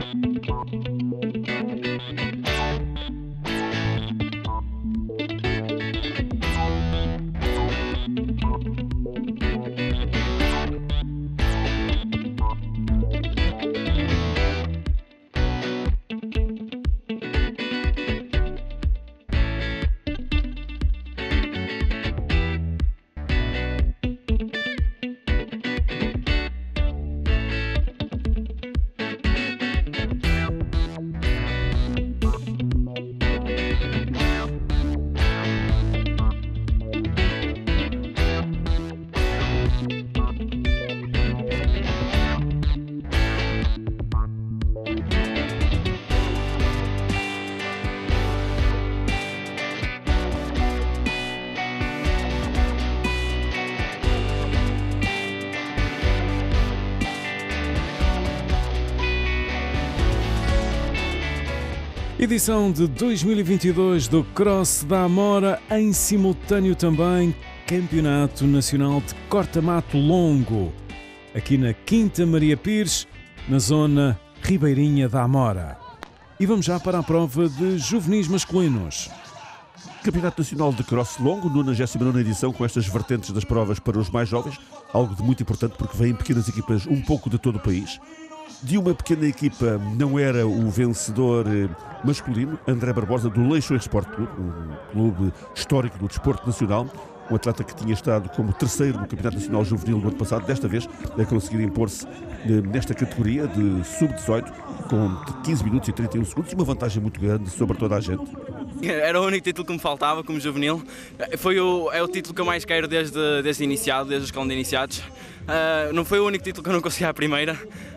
Edição de 2022 do Cross da Amora, em simultâneo também Campeonato Nacional de Corta-Mato Longo, aqui na Quinta Maria Pires, na zona ribeirinha da Amora. E vamos já para a prova de juvenis masculinos. Campeonato Nacional de Cross Longo, 99ª edição, com estas vertentes das provas para os mais jovens, algo de muito importante porque vêm pequenas equipas um pouco de todo o país. De uma pequena equipa não era o vencedor masculino, André Barbosa, do Leixões Sport Clube, um clube histórico do desporto nacional, um atleta que tinha estado como terceiro no Campeonato Nacional Juvenil no ano passado, desta vez a conseguir impor-se nesta categoria de sub-18, com 15 minutos e 31 segundos, e uma vantagem muito grande sobre toda a gente. Era o único título que me faltava como juvenil. É o título que eu mais quero desde iniciado, desde o escalão de iniciados. Não foi o único título que eu não consegui à primeira.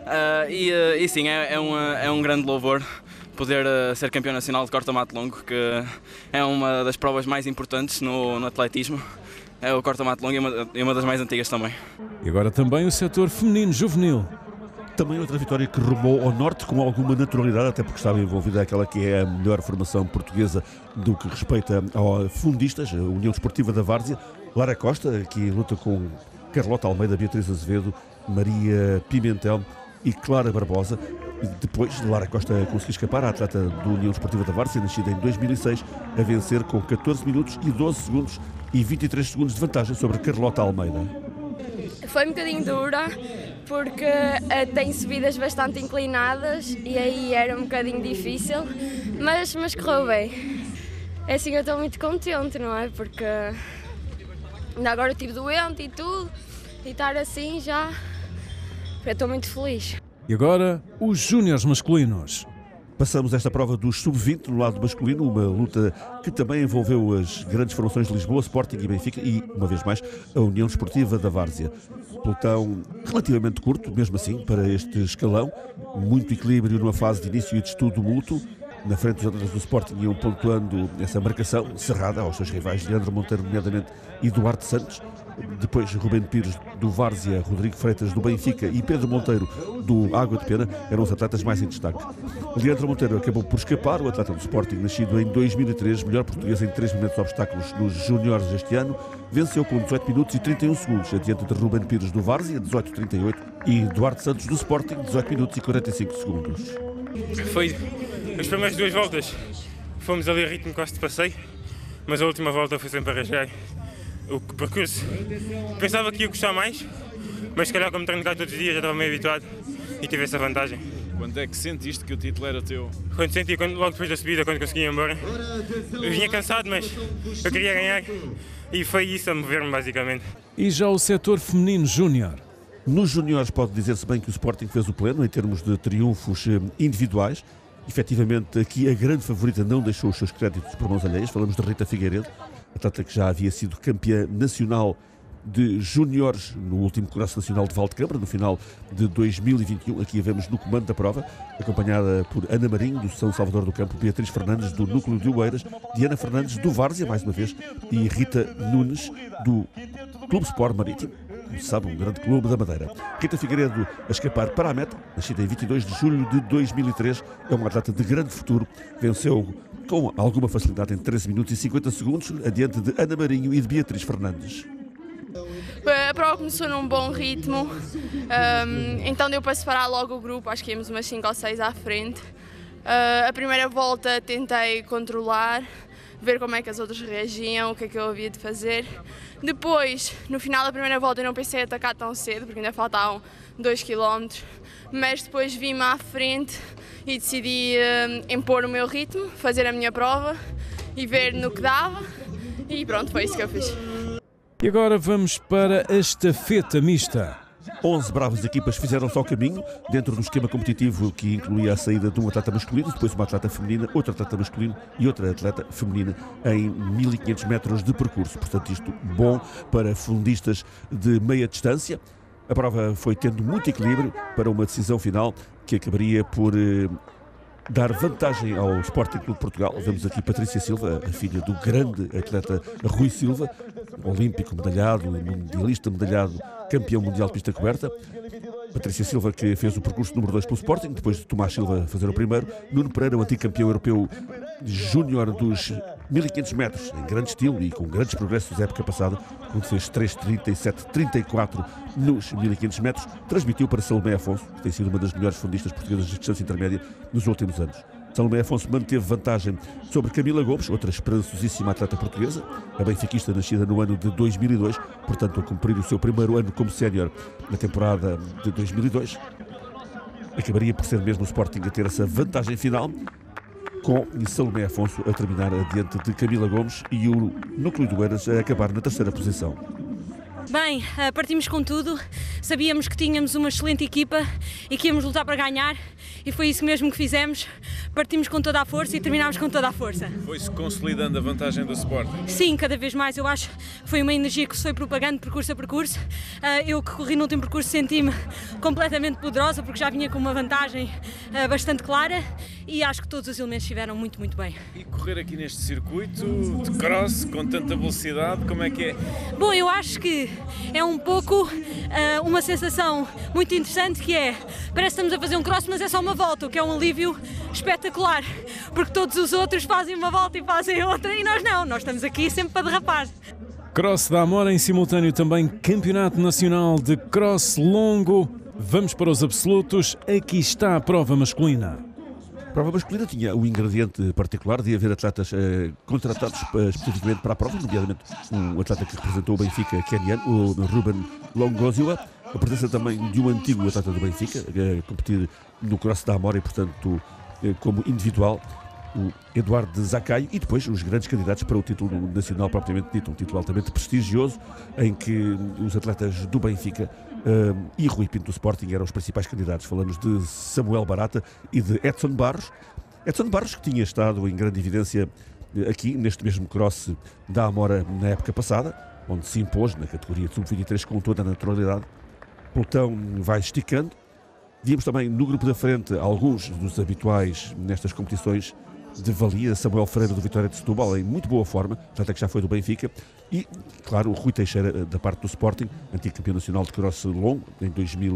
E sim, é um grande louvor poder ser campeão nacional de corta-mato longo, que é uma das provas mais importantes no atletismo. É o corta-mato longo e uma das mais antigas também. E agora também o setor feminino juvenil. Também outra vitória que rumou ao norte com alguma naturalidade, até porque estava envolvida aquela que é a melhor formação portuguesa do que respeita a fundistas, a União Desportiva da Várzea. Lara Costa, que luta com Carlota Almeida, Beatriz Azevedo, Maria Pimentel e Clara Barbosa. Depois, Lara Costa conseguiu escapar, a atleta da União Desportiva da Várzea, nascida em 2006, a vencer com 14 minutos e 12 segundos e 23 segundos de vantagem sobre Carlota Almeida. Foi um bocadinho dura, porque tem subidas bastante inclinadas e aí era um bocadinho difícil, mas correu bem. É assim, eu estou muito contente, não é? Porque ainda agora estive doente e tudo, e estar assim já, eu estou muito feliz. E agora, os júniores masculinos. Passamos esta prova dos sub-20 no lado masculino, uma luta que também envolveu as grandes formações de Lisboa, Sporting e Benfica e, uma vez mais, a União Desportiva da Várzea. Pelotão relativamente curto, mesmo assim, para este escalão. Muito equilíbrio numa fase de início e de estudo mútuo. Na frente, os atletas do Sporting iam pontuando essa marcação cerrada aos seus rivais, Leandro Monteiro, nomeadamente, e Duarte Santos. Depois, Rubén Pires do Várzea, Rodrigo Freitas do Benfica e Pedro Monteiro do Água de Pena eram os atletas mais em destaque. Leandro Monteiro acabou por escapar, o atleta do Sporting, nascido em 2003, melhor português em 3 momentos de obstáculos nos júniores este ano, venceu com 18 minutos e 31 segundos, adiante de Rubén Pires do Várzea, 18:38, e Duarte Santos do Sporting, 18 minutos e 45 segundos. Foi as primeiras 2 voltas, fomos ali a ritmo quase de passeio, mas a última volta foi sempre a rasgar o percurso. Pensava que ia gostar mais, mas se calhar como treino cá todos os dias já estava meio habituado e tive essa vantagem. Quando é que sentiste que o título era teu? Quando senti, logo depois da subida, quando consegui ir embora. Eu vinha cansado, mas eu queria ganhar e foi isso a mover-me basicamente. E já o setor feminino júnior? Nos júniores pode dizer-se bem que o Sporting fez o pleno em termos de triunfos individuais. Efetivamente, aqui a grande favorita não deixou os seus créditos por mãos alheias. Falamos de Rita Figueiredo, atleta que já havia sido campeã nacional de júniores no último Congresso Nacional de Valdecâmara, no final de 2021. Aqui a vemos no comando da prova, acompanhada por Ana Marinho, do São Salvador do Campo, Beatriz Fernandes, do Núcleo de Oeiras, Diana Fernandes, do Várzea, mais uma vez, e Rita Nunes, do Clube Sport Marítimo. Como se sabe, um grande clube da Madeira. Rita Figueiredo a escapar para a meta, nascida em 22 de julho de 2003, é uma atleta de grande futuro, venceu com alguma facilidade em 13 minutos e 50 segundos, adiante de Ana Marinho e de Beatriz Fernandes. A prova começou num bom ritmo, então deu para separar logo o grupo, acho que íamos umas 5 ou 6 à frente. A primeira volta tentei controlar, ver como é que as outras reagiam, o que é que eu havia de fazer. Depois, no final da primeira volta, eu não pensei em atacar tão cedo, porque ainda faltavam 2 km, mas depois vi-me à frente e decidi impor o meu ritmo, fazer a minha prova e ver no que dava, e pronto, foi isso que eu fiz. E agora vamos para a estafeta mista. 11 bravas equipas fizeram-se ao caminho, dentro do esquema competitivo que incluía a saída de um atleta masculino, depois uma atleta feminina, outro atleta masculino e outra atleta feminina em 1500 metros de percurso. Portanto, isto bom para fundistas de meia distância. A prova foi tendo muito equilíbrio para uma decisão final que acabaria por dar vantagem ao Sporting Clube de Portugal. Vemos aqui Patrícia Silva, a filha do grande atleta Rui Silva, olímpico medalhado, mundialista medalhado, campeão mundial de pista coberta. Patrícia Silva, que fez o percurso número 2 pelo Sporting, depois de Tomás Silva fazer o primeiro. Nuno Pereira, o antigo campeão europeu júnior dos 1500 metros, em grande estilo e com grandes progressos da época passada, quando fez 3:37:34 nos 1500 metros, transmitiu para Salomé Afonso, que tem sido uma das melhores fundistas portuguesas de distância intermédia nos últimos anos. Salomé Afonso manteve vantagem sobre Camila Gomes, outra esperançosíssima atleta portuguesa, a benfiquista nascida no ano de 2002, portanto a cumprir o seu primeiro ano como sénior na temporada de 2002. Acabaria por ser mesmo o Sporting a ter essa vantagem final, com Salomé Afonso a terminar adiante de Camila Gomes e o Núcleo do Eiras a acabar na terceira posição. Bem, partimos com tudo, sabíamos que tínhamos uma excelente equipa e que íamos lutar para ganhar e foi isso mesmo que fizemos, partimos com toda a força e terminámos com toda a força. Foi-se consolidando a vantagem do Sporting? Sim, cada vez mais, eu acho que foi uma energia que se foi propagando percurso a percurso. Eu que corri no último percurso senti-me completamente poderosa porque já vinha com uma vantagem bastante clara e acho que todos os elementos estiveram muito, muito bem. E correr aqui neste circuito de cross com tanta velocidade, como é que é? Bom, eu acho que é um pouco uma sensação muito interessante que é, parece que estamos a fazer um cross, mas é só uma volta, o que é um alívio espetacular, porque todos os outros fazem uma volta e fazem outra e nós não, nós estamos aqui sempre para derrapar. Cross da Amora, em simultâneo também Campeonato Nacional de Cross Longo. Vamos para os absolutos, aqui está a prova masculina. A prova masculina tinha o ingrediente particular de haver atletas contratados especificamente para a prova, nomeadamente um atleta que representou o Benfica queniano, o Ruben Longoziwa, a presença também de um antigo atleta do Benfica, a competir no Cross da Amora e, portanto, como individual, o Eduardo Zacaio, e depois os grandes candidatos para o título nacional propriamente dito, um título altamente prestigioso, em que os atletas do Benfica e Rui Pinto do Sporting eram os principais candidatos. Falamos de Samuel Barata e de Edson Barros. Edson Barros, que tinha estado em grande evidência aqui, neste mesmo cross da Amora na época passada, onde se impôs na categoria de sub-23 com toda a naturalidade. O pelotão vai esticando. Víamos também no grupo da frente alguns dos habituais nestas competições de valia, Samuel Freire do Vitória de Setúbal em muito boa forma, até que já foi do Benfica, e, claro, o Rui Teixeira da parte do Sporting, antigo campeão nacional de cross longo em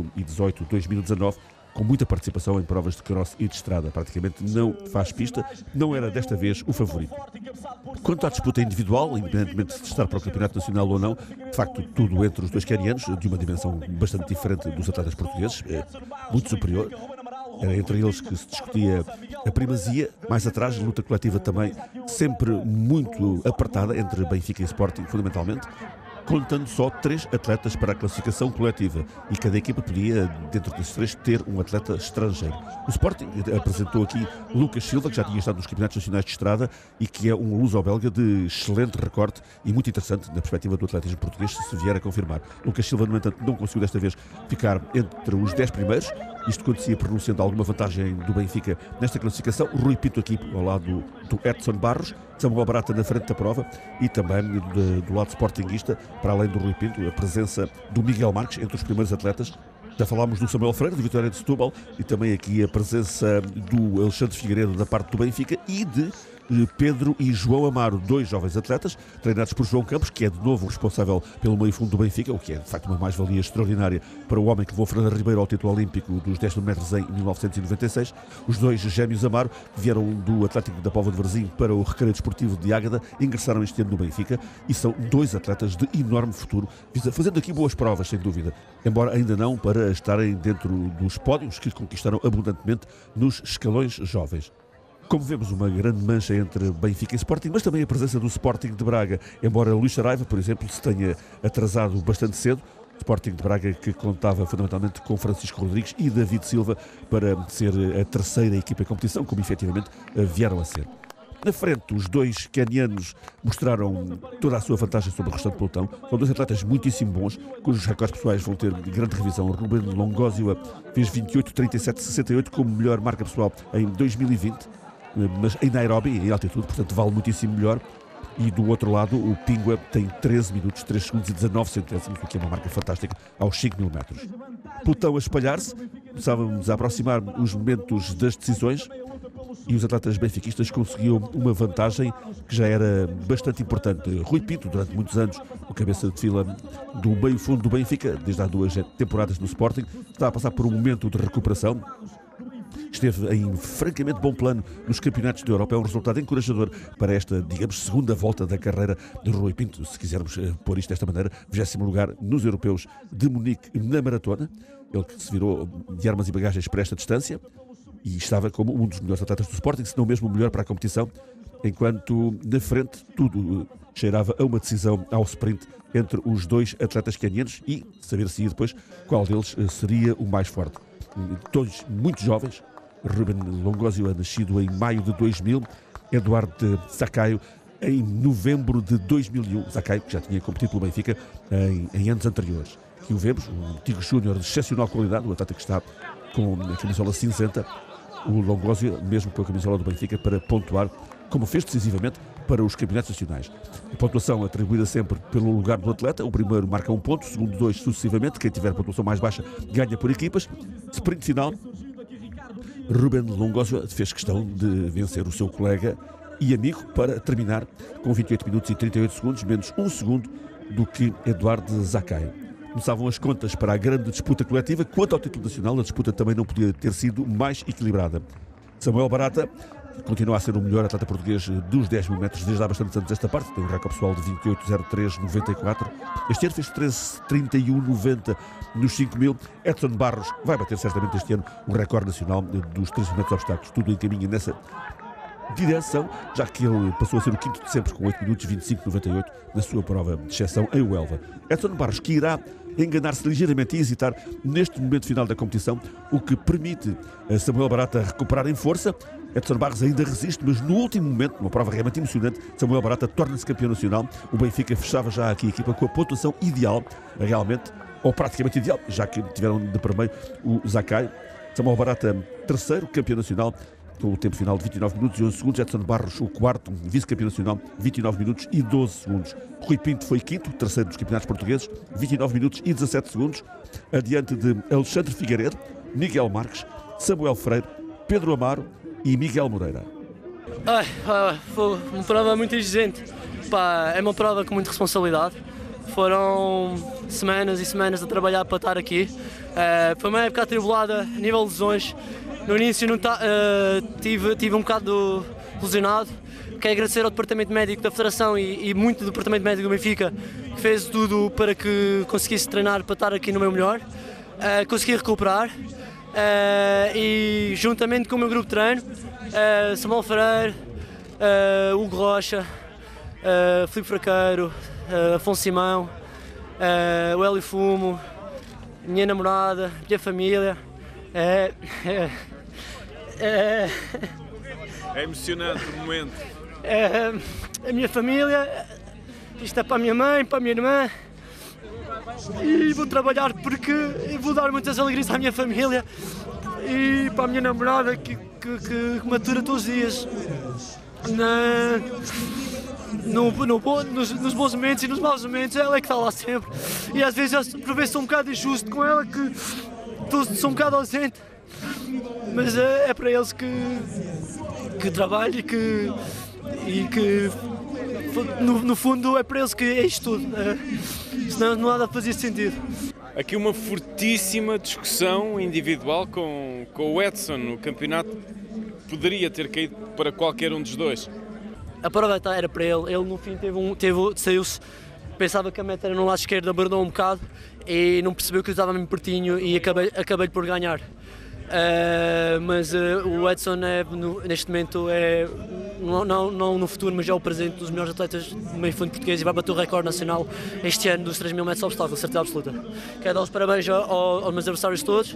2018-2019, com muita participação em provas de cross e de estrada, praticamente não faz pista, não era desta vez o favorito. Quanto à disputa individual, independentemente de estar para o Campeonato Nacional ou não, de facto tudo entre os dois quenianos, de uma dimensão bastante diferente dos atletas portugueses, muito superior. Era entre eles que se discutia a primazia. Mais atrás, luta coletiva também sempre muito apertada entre Benfica e Sporting, fundamentalmente, contando só 3 atletas para a classificação coletiva e cada equipa podia, dentro desses 3, ter um atleta estrangeiro. O Sporting apresentou aqui Lucas Silva, que já tinha estado nos Campeonatos Nacionais de Estrada e que é um luso-belga de excelente recorte e muito interessante na perspectiva do atletismo português, se vier a confirmar. Lucas Silva, no entanto, não conseguiu desta vez ficar entre os 10 primeiros. Isto acontecia pronunciando alguma vantagem do Benfica nesta classificação. O Rui Pinto aqui ao lado do Edson Barros, Samuel Barata na frente da prova e também do lado sportinguista, para além do Rui Pinto, a presença do Miguel Marques entre os primeiros atletas. Já falámos do Samuel Freire, de Vitória de Setúbal, e também aqui a presença do Alexandre Figueiredo da parte do Benfica e de Pedro e João Amaro, dois jovens atletas, treinados por João Campos, que é de novo responsável pelo meio-fundo do Benfica, o que é de facto uma mais-valia extraordinária para o homem que levou Fernando Ribeiro ao título olímpico dos 10 metros em 1996. Os dois gêmeos Amaro, que vieram do Atlético da Póvoa de Varzim para o Recreio Desportivo de Águeda, ingressaram este ano no Benfica e são dois atletas de enorme futuro, fazendo aqui boas provas, sem dúvida, embora ainda não para estarem dentro dos pódios que conquistaram abundantemente nos escalões jovens. Como vemos, uma grande mancha entre Benfica e Sporting, mas também a presença do Sporting de Braga, embora Luís Saraiva, por exemplo, se tenha atrasado bastante cedo. Sporting de Braga que contava fundamentalmente com Francisco Rodrigues e David Silva para ser a terceira equipa em competição, como efetivamente vieram a ser. Na frente, os dois canianos mostraram toda a sua vantagem sobre o restante pelotão. São dois atletas muitíssimo bons, cujos recordes pessoais vão ter grande revisão. Ruben Longozio fez 28,37,68 como melhor marca pessoal em 2020, mas em Nairobi, em altitude, portanto vale muitíssimo melhor. E do outro lado, o Pingua tem 13 minutos, 3 segundos e 19 centésimos, o que é uma marca fantástica aos 5.000 metros. Pelotão a espalhar-se, começávamos a aproximar os momentos das decisões e os atletas benfiquistas conseguiam uma vantagem que já era bastante importante. Rui Pinto, durante muitos anos, o cabeça de fila do meio-fundo do Benfica, desde há 2 temporadas no Sporting, está a passar por um momento de recuperação. Esteve em francamente bom plano nos campeonatos da Europa. É um resultado encorajador para esta, digamos, segunda volta da carreira de Rui Pinto, se quisermos pôr isto desta maneira. 20º lugar nos europeus de Munique na maratona. Ele que se virou de armas e bagagens para esta distância e estava como um dos melhores atletas do Sporting, se não mesmo o melhor para a competição, enquanto na frente tudo cheirava a uma decisão ao sprint entre os dois atletas canianos e saber-se depois qual deles seria o mais forte. Todos muito jovens. Ruben Longozio, nascido em maio de 2000, Eduardo Zacaio em novembro de 2001. Zacaio, que já tinha competido pelo Benfica em anos anteriores. Aqui o vemos, um antigo júnior de excepcional qualidade, o atleta que está com a camisola cinzenta, o Longozio, mesmo com a camisola do Benfica, para pontuar, como fez decisivamente para os campeonatos nacionais. A pontuação atribuída sempre pelo lugar do atleta. O primeiro marca 1 ponto, o segundo 2 sucessivamente. Quem tiver a pontuação mais baixa ganha por equipas. Sprint final. Ruben Longozio fez questão de vencer o seu colega e amigo para terminar com 28 minutos e 38 segundos, menos 1 segundo do que Eduardo Zacaio. Começavam as contas para a grande disputa coletiva. Quanto ao título nacional, a disputa também não podia ter sido mais equilibrada. Samuel Barata continua a ser o melhor atleta português dos 10.000 metros desde há bastantes anos desta parte. Tem um recorde pessoal de 28,03,94. Este ano fez 13,31,90 nos 5.000. Edson Barros vai bater certamente este ano o recorde nacional dos 3 metros obstáculos. Tudo encaminha nessa direção, já que ele passou a ser o quinto de sempre com 8 minutos 25,98 na sua prova de exceção em Huelva. Edson Barros, que irá enganar-se ligeiramente e hesitar neste momento final da competição, o que permite a Samuel Barata recuperar em força. Edson Barros ainda resiste, mas no último momento, numa prova realmente emocionante, Samuel Barata torna-se campeão nacional. O Benfica fechava já aqui a equipa com a pontuação ideal, realmente, ou praticamente ideal, já que tiveram de primeiro o Zacaio. Samuel Barata, terceiro campeão nacional, com o tempo final de 29 minutos e 11 segundos. Edson Barros, o quarto vice-campeão nacional, 29 minutos e 12 segundos. Rui Pinto foi quinto, terceiro dos campeonatos portugueses, 29 minutos e 17 segundos. Adiante de Alexandre Figueiredo, Miguel Marques, Samuel Freire, Pedro Amaro e Miguel Moreira. Foi uma prova muito exigente. É uma prova com muita responsabilidade. Foram semanas e semanas a trabalhar para estar aqui. Foi uma época atribulada a nível de lesões. No início tive um bocado lesionado. Quero agradecer ao Departamento Médico da Federação e muito do Departamento Médico do Benfica, que fez tudo para que conseguisse treinar para estar aqui no meu melhor. Consegui recuperar e juntamente com o meu grupo de treino, Samuel Freire, Hugo Rocha, Filipe Fraqueiro, Afonso Simão, o Hélio Fumo, minha namorada, minha família. É emocionante o momento. A minha família, isto é para a minha mãe, para a minha irmã, e vou trabalhar porque vou dar muitas alegrias à minha família e para a minha namorada que matura todos os dias nos bons momentos e nos maus momentos. Ela é que está lá sempre e às vezes por vezes sou um bocado injusto com ela, que sou um bocado ausente, mas é para eles que trabalho e e que no fundo é para eles que é isto tudo, senão nada fazia sentido. Aqui uma fortíssima discussão individual com o Edson. O campeonato poderia ter caído para qualquer um dos dois. A prova era para ele, ele no fim saiu-se, pensava que a meta era no lado esquerdo, abordou um bocado e não percebeu que eu estava mesmo pertinho e acabei por ganhar. Mas o Edson neste momento não no futuro, mas é o presente dos melhores atletas do meio fundo português e vai bater o recorde nacional este ano dos 3.000 metros de obstáculo, certeza absoluta. Quero dar os parabéns aos meus adversários todos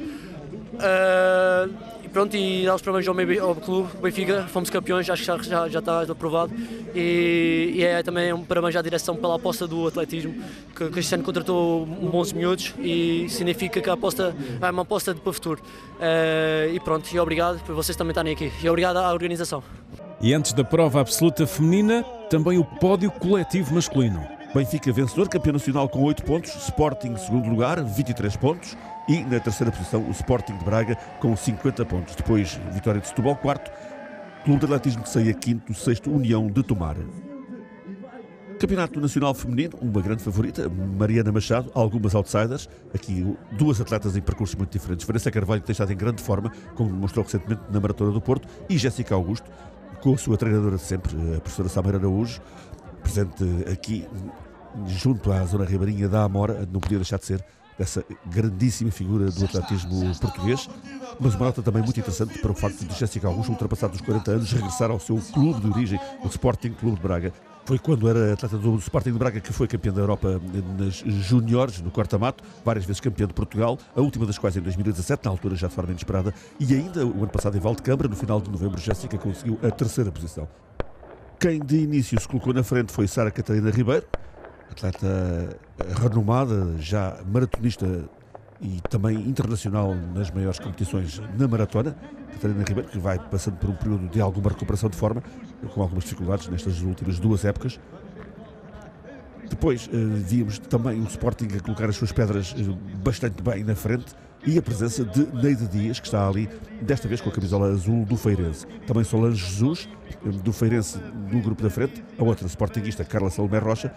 e pronto, e dar os parabéns ao clube, Benfica, fomos campeões, acho que já está aprovado e é também um parabéns à direção pela aposta do atletismo, que este ano contratou bons miúdos e significa que a aposta é uma aposta para o futuro. E pronto, e obrigado por vocês também estarem aqui e obrigado à organização. E antes da prova absoluta feminina, também o pódio coletivo masculino. Benfica vencedor, campeão nacional com 8 pontos, Sporting segundo lugar, 23 pontos e na terceira posição o Sporting de Braga com 50 pontos. Depois, vitória de Setúbal, quarto, Clube de Atletismo de Ceia, quinto, sexto, União de Tomar. Campeonato Nacional Feminino, uma grande favorita, Mariana Machado, algumas outsiders, aqui duas atletas em percursos muito diferentes. Vanessa Carvalho tem estado em grande forma, como demonstrou recentemente na Maratona do Porto, e Jéssica Augusto, com a sua treinadora de sempre, a professora Sameira Araújo, presente aqui junto à zona ribeirinha da Amora, não podia deixar de ser dessa grandíssima figura do atletismo português, mas uma nota também muito interessante para o facto de Jéssica Augusto, ultrapassado os 40 anos, regressar ao seu clube de origem, o Sporting Clube de Braga. Foi quando era atleta do Sporting de Braga que foi campeã da Europa nas júniores, no corta-mato, várias vezes campeã de Portugal, a última das quais em 2017, na altura já de forma inesperada, e ainda o ano passado em Valdecâmara, no final de novembro, Jéssica conseguiu a terceira posição. Quem de início se colocou na frente foi Sara Catarina Ribeiro, atleta renomada, já maratonista e também internacional nas maiores competições na maratona. Catarina Ribeiro, que vai passando por um período de alguma recuperação de forma, com algumas dificuldades nestas últimas duas épocas. Depois víamos também o Sporting a colocar as suas pedras bastante bem na frente e a presença de Neide Dias, que está ali, desta vez com a camisola azul do Feirense. Também Solange Jesus, do Feirense, no grupo da frente, a outra sportinguista, Carla Salomé Rocha,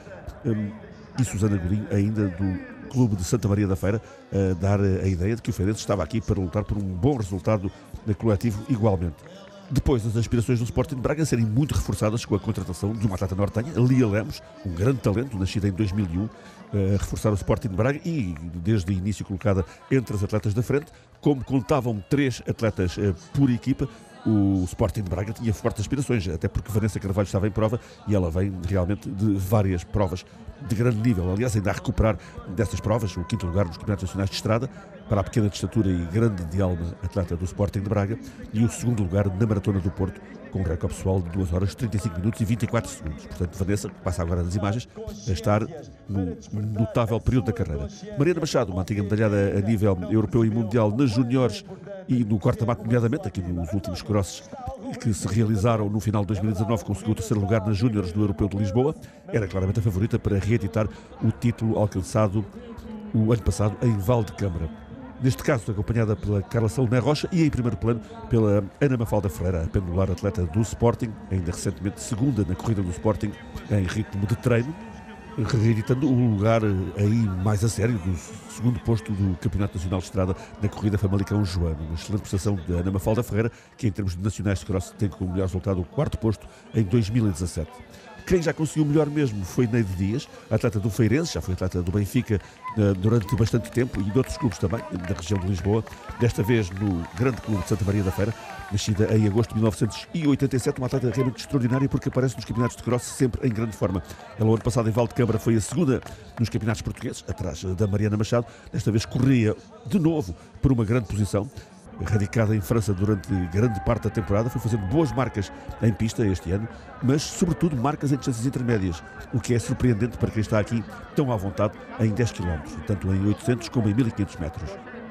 e Susana Godinho, ainda do Clube de Santa Maria da Feira, a dar a ideia de que o Feirense estava aqui para lutar por um bom resultado na coletivo igualmente. Depois, as aspirações do Sporting de Braga serem muito reforçadas com a contratação de uma atleta nortenha, Lia Lemos, um grande talento, nascida em 2001, a reforçar o Sporting de Braga e, desde o início, colocada entre as atletas da frente. Como contavam 3 atletas por equipa, o Sporting de Braga tinha fortes aspirações, até porque Vanessa Carvalho estava em prova e ela vem realmente de várias provas de grande nível. Aliás, ainda a recuperar dessas provas, o 5º lugar nos Campeonatos Nacionais de Estrada, para a pequena de estatura e grande de alma atleta do Sporting de Braga, e o 2º lugar na Maratona do Porto, com um recorde pessoal de 2 horas, 35 minutos e 24 segundos. Portanto, Vanessa, que passa agora nas imagens, a estar no notável período da carreira. Mariana Machado, uma antiga medalhada a nível europeu e mundial nas juniores e no corta-mato, nomeadamente, aqui nos últimos crosses que se realizaram no final de 2019, conseguiu o 3º lugar nas júniores do Europeu de Lisboa. Era claramente a favorita para reeditar o título alcançado o ano passado em Valdecâmara. Neste caso, acompanhada pela Carla Salomé Rocha e, em primeiro plano, pela Ana Mafalda Ferreira, a pendular atleta do Sporting, ainda recentemente segunda na corrida do Sporting em ritmo de treino, reeditando o lugar aí mais a sério do 2º posto do Campeonato Nacional de Estrada na corrida Famalicão Joano. Uma excelente prestação de Ana Mafalda Ferreira, que em termos de nacionais de cross tem como melhor resultado o 4º posto em 2017. Quem já conseguiu melhor mesmo foi Neide Dias, atleta do Feirense, já foi atleta do Benfica durante bastante tempo e de outros clubes também, da região de Lisboa, desta vez no grande clube de Santa Maria da Feira, nascida em agosto de 1987, uma atleta realmente extraordinária porque aparece nos campeonatos de cross sempre em grande forma. Ela, o ano passado em Valdecâmara, foi a segunda nos campeonatos portugueses, atrás da Mariana Machado, desta vez corria de novo por uma grande posição. Radicada em França durante grande parte da temporada, foi fazendo boas marcas em pista este ano, mas sobretudo marcas em distâncias intermédias, o que é surpreendente para quem está aqui tão à vontade em 10 km, tanto em 800 como em 1500 metros.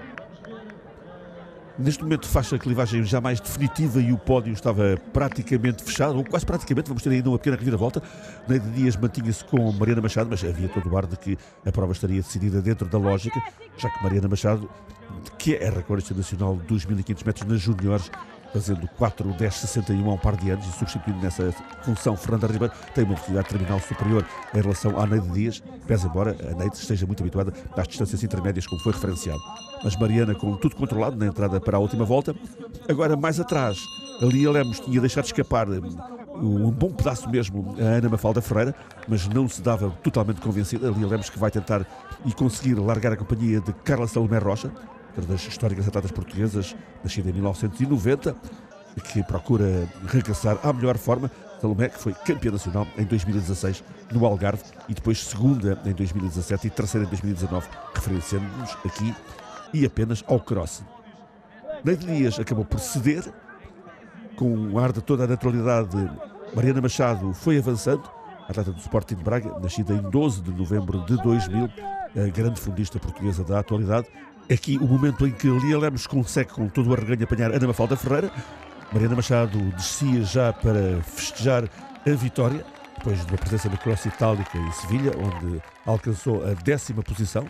Neste momento faz a clivagem já mais definitiva e o pódio estava praticamente fechado, ou quase praticamente, vamos ter ainda uma pequena reviravolta. Neide Dias mantinha-se com Mariana Machado, mas havia todo o ar de que a prova estaria decidida dentro da lógica, já que Mariana Machado, que é a recordista nacional dos 1500 metros nas juniores, fazendo 4:10:61 há um par de anos e substituindo nessa função Fernanda Ribeiro, tem uma velocidade terminal superior em relação à Neide Dias, pese embora a Neide esteja muito habituada às distâncias intermédias, como foi referenciado. Mas Mariana, com tudo controlado na entrada para a última volta, agora mais atrás, a Lia Lemos tinha deixado escapar um bom pedaço mesmo a Ana Mafalda Ferreira, mas não se dava totalmente convencida. A Lia Lemos que vai tentar e conseguir largar a companhia de Carla Salomé Rocha, das históricas atletas portuguesas, nascida em 1990, que procura regressar à melhor forma. Salomé, que foi campeã nacional em 2016 no Algarve e depois segunda em 2017 e terceira em 2019, referenciando-nos aqui e apenas ao cross. Neide Dias acabou por ceder, com um ar de toda a naturalidade. Mariana Machado foi avançando, atleta do Sporting de Braga, nascida em 12 de novembro de 2000, a grande fundista portuguesa da atualidade. Aqui o momento em que Lia Lemos consegue com todo o arreganho apanhar Ana Mafalda Ferreira. Mariana Machado descia já para festejar a vitória, depois de uma presença no Cross Itálica em Sevilha, onde alcançou a 10ª posição.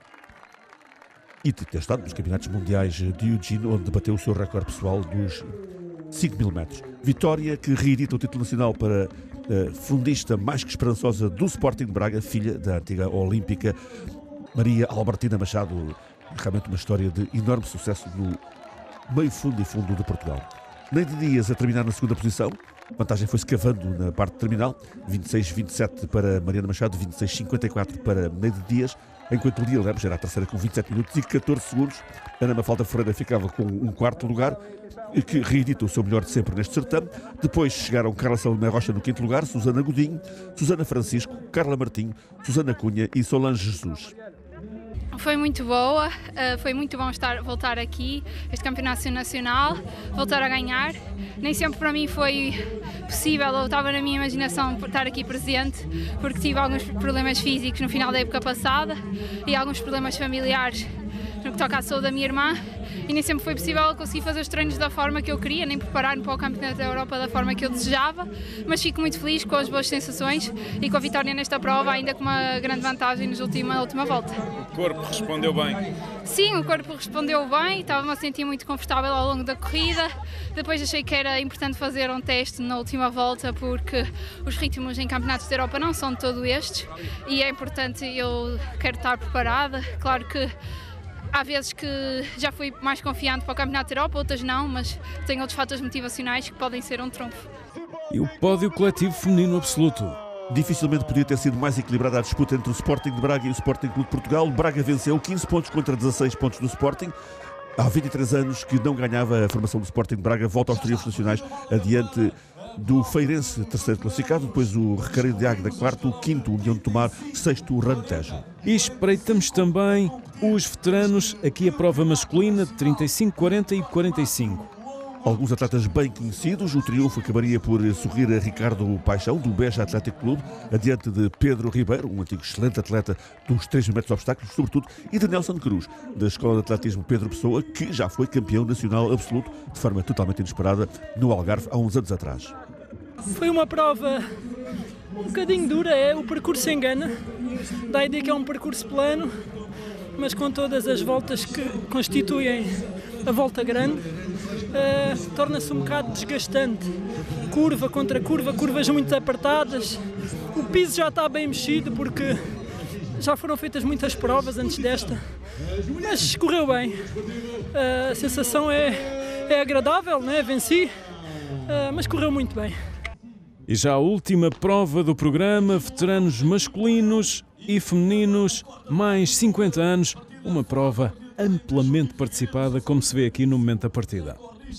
E de ter estado nos campeonatos mundiais de Eugene, onde bateu o seu recorde pessoal dos 5.000 metros. Vitória que reedita o título nacional para a fundista mais que esperançosa do Sporting de Braga, filha da antiga olímpica Maria Albertina Machado. Realmente uma história de enorme sucesso no meio fundo e fundo de Portugal. Neide Dias a terminar na segunda posição. A vantagem foi-se cavando na parte terminal. 26:27 para Mariana Machado, 26:54 para Neide Dias, enquanto Lia Lemos era a terceira com 27 minutos e 14 segundos. Ana Mafalda Ferreira ficava com um quarto lugar, que reedita o seu melhor de sempre neste certame. Depois chegaram Carla Salomé Rocha no quinto lugar, Susana Godinho, Susana Francisco, Carla Martinho, Susana Cunha e Solange Jesus. Foi muito boa, foi muito bom voltar aqui, este campeonato nacional, voltar a ganhar. Nem sempre para mim foi possível, ou estava na minha imaginação estar aqui presente, porque tive alguns problemas físicos no final da época passada e alguns problemas familiares no que toca à saúde da minha irmã, e nem sempre foi possível conseguir fazer os treinos da forma que eu queria, nem preparar-me para o Campeonato da Europa da forma que eu desejava, mas fico muito feliz com as boas sensações e com a vitória nesta prova, ainda com uma grande vantagem na última volta. O corpo respondeu bem? Sim, o corpo respondeu bem, estava-me a sentir muito confortável ao longo da corrida. Depois achei que era importante fazer um teste na última volta, porque os ritmos em campeonatos da Europa não são de todo estes e é importante, eu quero estar preparada. Claro que há vezes que já fui mais confiante para o Campeonato da Europa, outras não, mas tenho outros fatores motivacionais que podem ser um trunfo. E o pódio coletivo feminino absoluto. Dificilmente podia ter sido mais equilibrada a disputa entre o Sporting de Braga e o Sporting Clube de Portugal. O Braga venceu 15 pontos contra 16 pontos do Sporting. Há 23 anos que não ganhava a formação do Sporting de Braga, volta aos triunfos nacionais adiante do Feirense, terceiro classificado, depois o Recareiro de Águeda, quarto, o quinto, União de Tomar, sexto, o Rantejo. E espreitamos também os veteranos, aqui a prova masculina de 35, 40 e 45. Alguns atletas bem conhecidos, o triunfo acabaria por sorrir a Ricardo Paixão, do Beja Atlético Clube, adiante de Pedro Ribeiro, um antigo excelente atleta dos 3 metros de obstáculos, sobretudo, e de Nelson Cruz, da Escola de Atletismo Pedro Pessoa, que já foi campeão nacional absoluto, de forma totalmente inesperada, no Algarve, há uns anos atrás. Foi uma prova um bocadinho dura, o percurso engana, dá a ideia que é um percurso plano, mas com todas as voltas que constituem a volta grande, torna-se um bocado desgastante. Curva contra curva, curvas muito apertadas, o piso já está bem mexido porque já foram feitas muitas provas antes desta, mas correu bem. A sensação é agradável, né? Venci, mas correu muito bem. E já a última prova do programa, veteranos masculinos e femininos, mais 50 anos, uma prova amplamente participada, como se vê aqui no momento da partida.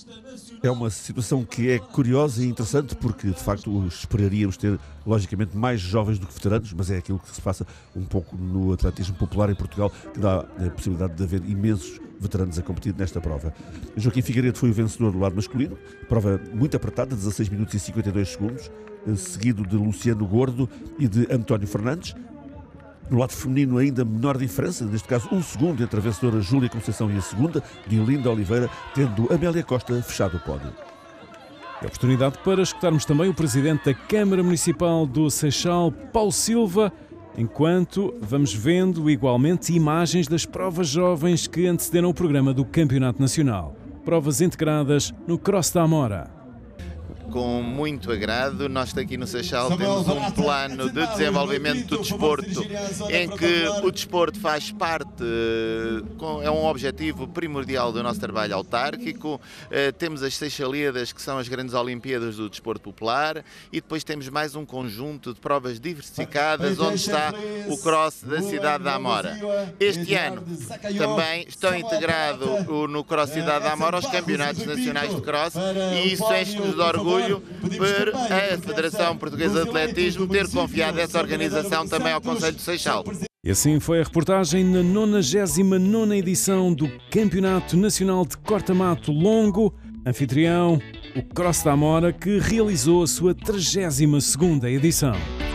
É uma situação que é curiosa e interessante, porque de facto esperaríamos ter logicamente mais jovens do que veteranos, mas é aquilo que se passa um pouco no atletismo popular em Portugal, que dá a possibilidade de haver imensos veteranos a competir nesta prova. Joaquim Figueiredo foi o vencedor do lado masculino, prova muito apertada, 16 minutos e 52 segundos, seguido de Luciano Gordo e de António Fernandes. No lado feminino, ainda menor diferença, neste caso 1 segundo entre a vencedora Júlia Conceição e a segunda, Diolinda Oliveira, tendo Amélia Costa fechado o pódio. É a oportunidade para escutarmos também o presidente da Câmara Municipal do Seixal, Paulo Silva, enquanto vamos vendo igualmente imagens das provas jovens que antecederam o programa do Campeonato Nacional. provas integradas no Cross da Amora. Com muito agrado, nós aqui no Seixal temos um plano de desenvolvimento do desporto em que o desporto faz parte, é um objetivo primordial do nosso trabalho autárquico. Temos as Seixalíadas, que são as grandes Olimpíadas do desporto popular, e depois temos mais um conjunto de provas diversificadas onde está o Cross da cidade da Amora. Este ano também estão integrados no Cross Cidade da Amora os campeonatos nacionais de Cross, e isso enche-nos de orgulho por a Federação Portuguesa de Atletismo ter confiado essa organização também ao Conselho de Seixal. E assim foi a reportagem na 99ª edição do Campeonato Nacional de Corta-Mato Longo, anfitrião, o Cross da Amora, que realizou a sua 32ª edição.